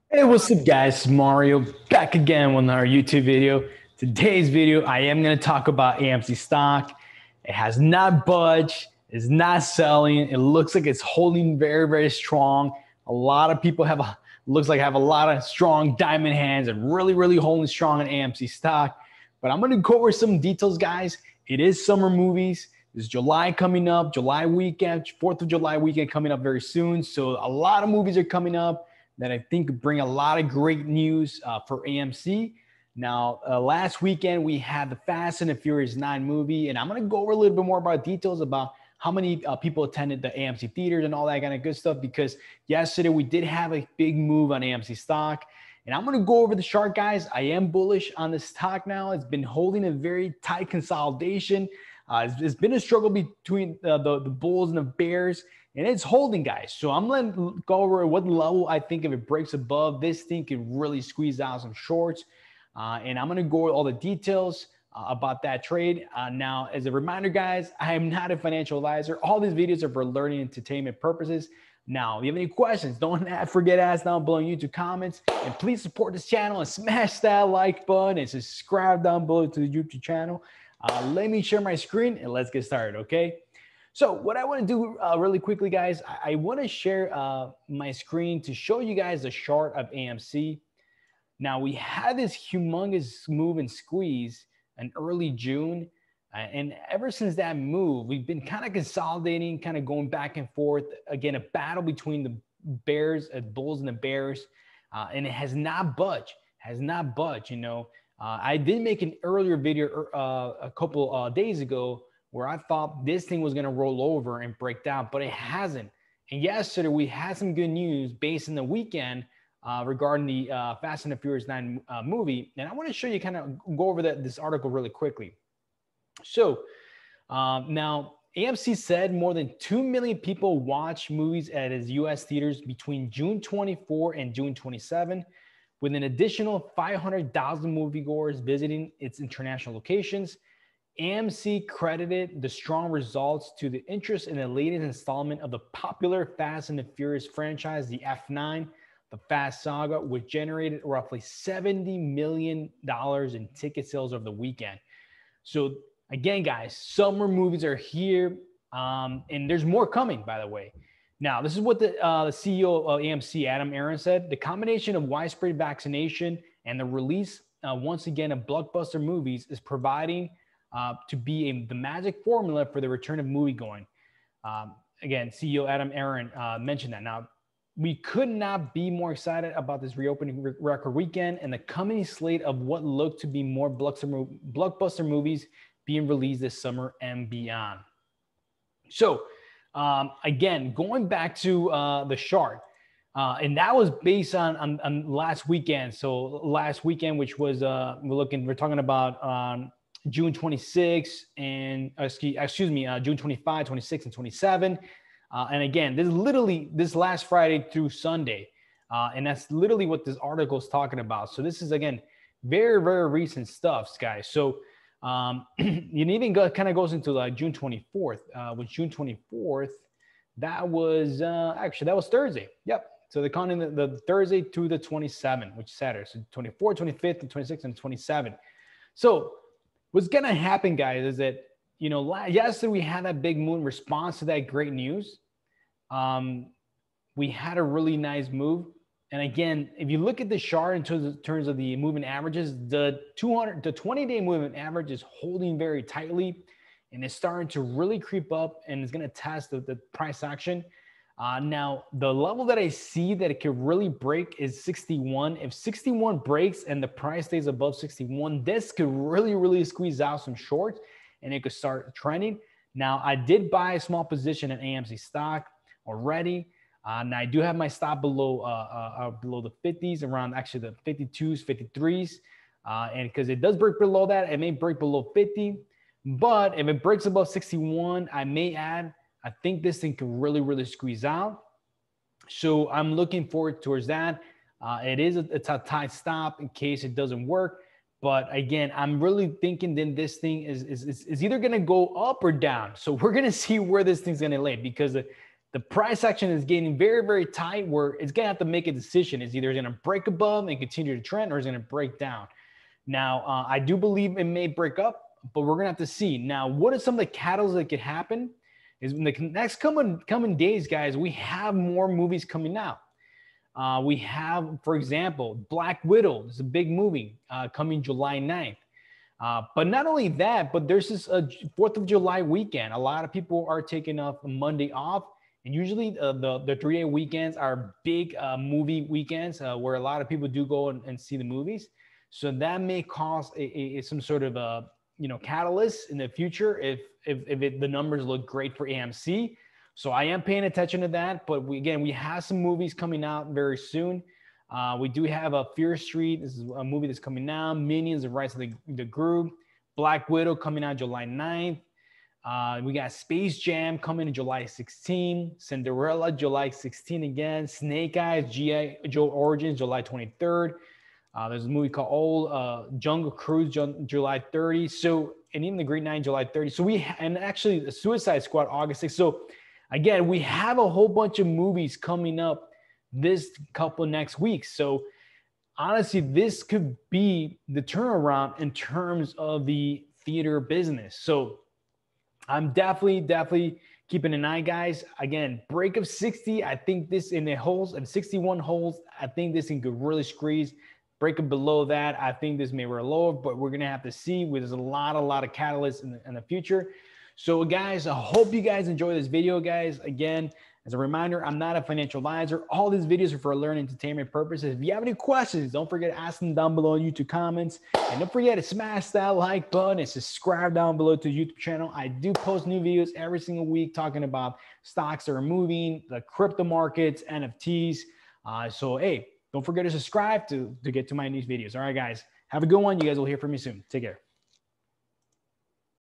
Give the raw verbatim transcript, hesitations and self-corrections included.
Hey, what's up, guys? Mario back again with our YouTube video. Today's video, I am going to talk about A M C stock. It has not budged, it's not selling. It looks like it's holding very, very strong. A lot of people have a looks like have a lot of strong diamond hands and really, really holding strong in A M C stock. But I'm going to go over some details, guys. It is summer movies. There's July coming up, July weekend, fourth of July weekend coming up very soon. So a lot of movies are coming up that I think bring a lot of great news uh, for A M C. Now, uh, last weekend we had the Fast and the Furious nine movie, and I'm going to go over a little bit more about details about how many uh, people attended the A M C Theaters and all that kind of good stuff, because yesterday we did have a big move on A M C stock. And I'm going to go over the chart, guys. I am bullish on the stock now. It's been holding a very tight consolidation. Uh, it's, it's been a struggle between uh, the, the bulls and the bears, and it's holding, guys. So I'm going to go over what level I think if it breaks above, this thing could really squeeze out some shorts. Uh, and I'm going to go over all the details uh, about that trade. Uh, now, as a reminder, guys, I am not a financial advisor. All these videos are for learning and entertainment purposes. Now, if you have any questions, don't forget to ask down below in YouTube comments. And please support this channel and smash that like button and subscribe down below to the YouTube channel. Uh, let me share my screen and let's get started, okay? So what I want to do uh, really quickly, guys, I, I want to share uh, my screen to show you guys the chart of A M C. Now, we had this humongous move and squeeze in early June. Uh, and ever since that move, we've been kind of consolidating, kind of going back and forth. Again, a battle between the bears, uh, bulls and the bears. Uh, and it has not budged, has not budged, you know. Uh, I did make an earlier video uh, a couple uh, days ago where I thought this thing was going to roll over and break down, but it hasn't. And yesterday we had some good news based on the weekend uh, regarding the uh, Fast and the Furious nine uh, movie. And I want to show you, kind of go over that, this article really quickly. So um, now A M C said more than two million people watch movies at its U S theaters between June twenty-fourth and June twenty-seventh, with an additional five hundred thousand moviegoers visiting its international locations. A M C credited the strong results to the interest in the latest installment of the popular Fast and the Furious franchise, the F nine, the Fast Saga, which generated roughly seventy million dollars in ticket sales over the weekend. So again, guys, summer movies are here, um, and there's more coming, by the way. Now, this is what the, uh, the C E O of A M C, Adam Aron, said. The combination of widespread vaccination and the release, uh, once again, of blockbuster movies is providing uh, to be a, the magic formula for the return of moviegoing. Um, again, C E O Adam Aron uh, mentioned that. Now, we could not be more excited about this reopening re record weekend and the coming slate of what looked to be more blockbuster, blockbuster movies being released this summer and beyond. So, Um, again, going back to uh, the chart, uh, and that was based on, on, on last weekend. So last weekend, which was uh, we're looking, we're talking about um, June twenty-sixth and uh, excuse, excuse me, uh, June twenty-fifth, twenty-sixth, and twenty-seventh. Uh, and again, this is literally this last Friday through Sunday, uh, and that's literally what this article is talking about. So this is again very very recent stuff, guys. So. Um, it even go, kind of goes into like June twenty-fourth, uh, which June twenty-fourth, that was, uh, actually that was Thursday. Yep. So they're counting the, the Thursday to the twenty-seventh, which is Saturday. So twenty-fourth, twenty-fifth, and twenty-sixth, and twenty-seventh. So what's going to happen, guys, is that, you know, last, yesterday we had that big moon response to that great news. Um, we had a really nice move. And again, if you look at the chart in terms of, terms of the moving averages, the two hundred to twenty day moving average is holding very tightly, and it's starting to really creep up, and it's going to test the, the price action. Uh, now, the level that I see that it could really break is sixty-one. If sixty-one breaks and the price stays above sixty-one, this could really, really squeeze out some shorts, and it could start trending. Now, I did buy a small position in A M C stock already. Uh, and I do have my stop below uh, uh, below the fifties, around actually the fifty-twos, fifty-threes. Uh, and because it does break below that, it may break below fifty. But if it breaks above sixty-one, I may add. I think this thing can really, really squeeze out. So I'm looking forward towards that. Uh, it is a, it's a tight stop in case it doesn't work. But again, I'm really thinking then this thing is, is, is, is either going to go up or down. So we're going to see where this thing's going to lay, because the price action is getting very, very tight where it's going to have to make a decision. It's either going to break above and continue to trend or it's going to break down. Now, uh, I do believe it may break up, but we're going to have to see. Now, what are some of the catalysts that could happen? Is in the next coming, coming days, guys, we have more movies coming out. Uh, we have, for example, Black Widow. It's a big movie uh, coming July ninth. Uh, but not only that, but there's this uh, fourth of July weekend. A lot of people are taking off Monday off. And usually uh, the, the three-day weekends are big uh, movie weekends uh, where a lot of people do go and, and see the movies. So that may cause a, a, some sort of a, you know, catalyst in the future if, if, if it, the numbers look great for A M C. So I am paying attention to that. But we, again, we have some movies coming out very soon. Uh, we do have a Fear Street. This is a movie that's coming out. Minions, The Rise of the, the Group. Black Widow coming out July ninth. Uh, we got Space Jam coming in July sixteenth. Cinderella, July sixteenth again. Snake Eyes, G I. Joe Origins, July twenty-third. Uh, there's a movie called Old uh, Jungle Cruise, July thirtieth. So, and even The Great Nine, July thirtieth. So we, and actually the Suicide Squad, August sixth. So again, we have a whole bunch of movies coming up this couple next weeks. So honestly, this could be the turnaround in terms of the theater business. So I'm definitely, definitely keeping an eye, guys. Again, break of sixty. I think this in the holes and sixty-one holes. I think this thing could really squeeze. Break it below that. I think this may roll lower, but we're going to have to see. There's a lot, a lot of catalysts in the, in the future. So guys, I hope you guys enjoy this video, guys. Again, as a reminder, I'm not a financial advisor. All these videos are for learning entertainment purposes. If you have any questions, don't forget to ask them down below in YouTube comments. And don't forget to smash that like button and subscribe down below to the YouTube channel. I do post new videos every single week talking about stocks that are moving, the crypto markets, N F Ts. Uh, so, hey, don't forget to subscribe to, to get to my new videos. All right, guys. Have a good one. You guys will hear from me soon. Take care.